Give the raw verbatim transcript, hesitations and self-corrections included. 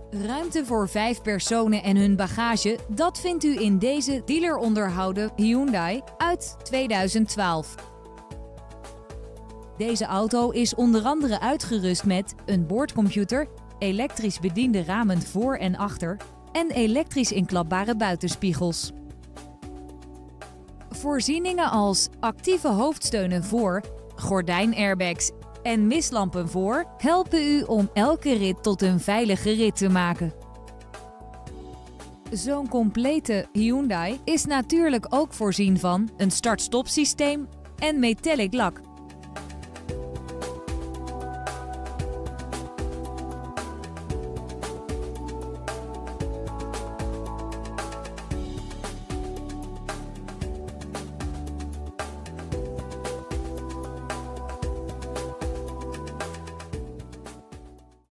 Ruimte voor vijf personen en hun bagage, dat vindt u in deze dealer onderhouden Hyundai uit tweeduizend twaalf. Deze auto is onder andere uitgerust met een boordcomputer, elektrisch bediende ramen voor en achter en elektrisch inklapbare buitenspiegels. Voorzieningen als actieve hoofdsteunen voor, gordijnairbags en mistlampen voor helpen u om elke rit tot een veilige rit te maken. Zo'n complete Hyundai is natuurlijk ook voorzien van een start-stop systeem en metallic lak.